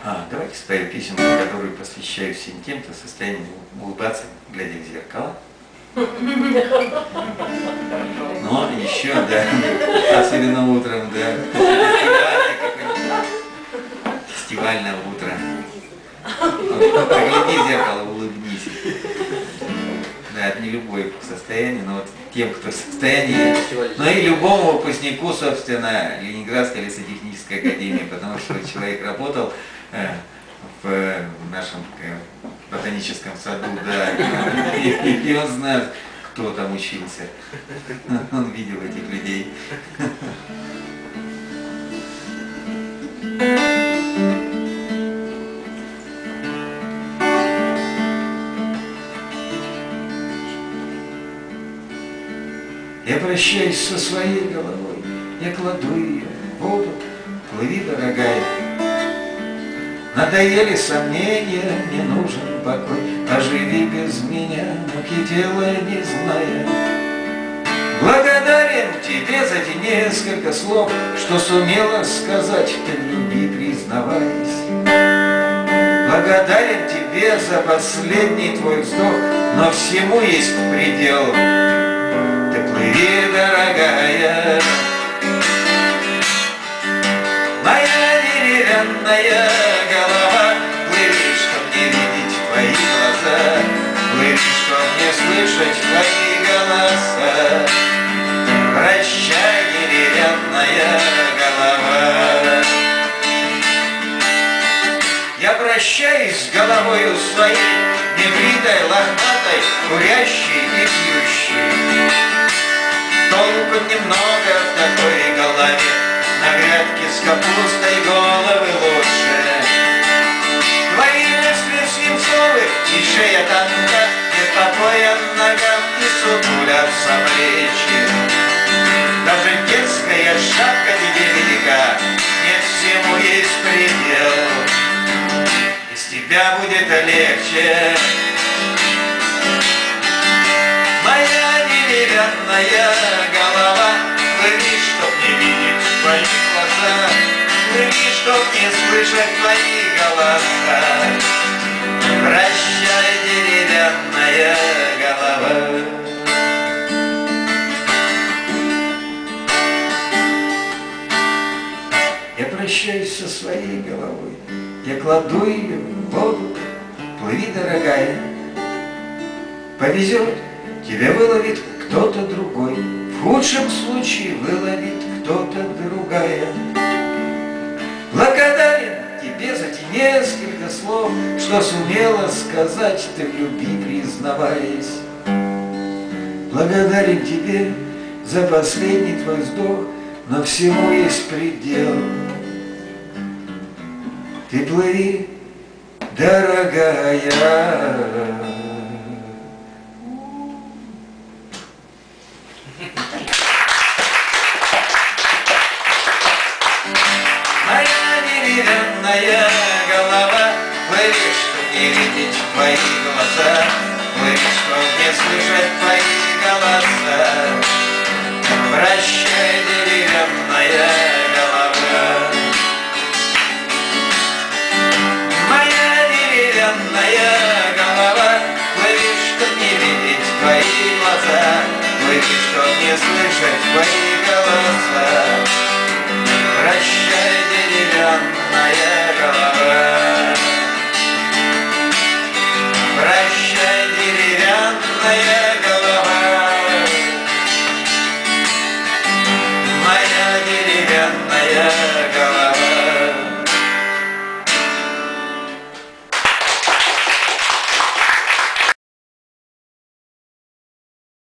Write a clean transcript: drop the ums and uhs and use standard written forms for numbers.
Давайте спою песенку, которую посвящаю всем тем, кто в состоянии улыбаться, глядя в зеркало. Но еще, да, особенно утром, да, фестивальное утро. Вот, погляди в зеркало, улыбнись. Да, это не любое состояние, но вот тем, кто в состоянии, но и любому выпускнику, собственно, Ленинградской лесотехнической академии, потому что человек работал в нашем ботаническом саду, да, и он знает, кто там учился. Он видел этих людей. Я прощаюсь со своей головой, я кладу ее в воду, плыви, дорогая. Надоели сомнения, не нужен покой, оживи без меня, муки тела не зная. Благодарен тебе за те несколько слов, что сумела сказать ты в любви, признаваясь. Благодарен тебе за последний твой вздох, но всему есть предел. Ты плыви, дорогая, моя деревянная голова, плыви, чтоб не видеть твои глаза, плыви, чтоб не слышать твои голоса. Прощай, деревянная голова. Я прощаюсь с головою своей, небритой, лохматой, курящей и пьющей. Толку немного в такой голове, на грядке с капустой головы лучше. Твои мысли свинцовы и шея тонка, нет покоя ногам и сутулятся плечи. Даже детская шапка тебе велика, нет, всему есть предел. Без тебя будет легче. Моя деревянная голова, плыви, чтоб не видеть твои глаза, плыви, чтоб не слышать твои голоса. Прощай, деревянная голова. Я прощаюсь со своей головой, я кладу ее в воду, плыви, дорогая. Повезет, тебя выловит кто-то другой, в худшем случае выловит кто-то другая. Благодарен тебе за те несколько слов, что сумела сказать ты в любви, признаваясь. Благодарен тебе за последний твой вздох, но всему есть предел. Ты плыви, дорогая. Деревянная голова, плыви, чтоб не видеть твои глаза, плыви, чтоб не слышать твои голоса. Прощай, деревянная голова. Моя деревянная голова, плыви, чтоб не видеть твои глаза, плыви, чтоб не слышать твои голоса. Прощай, деревянная голова. Прощай, деревянная голова. Моя деревянная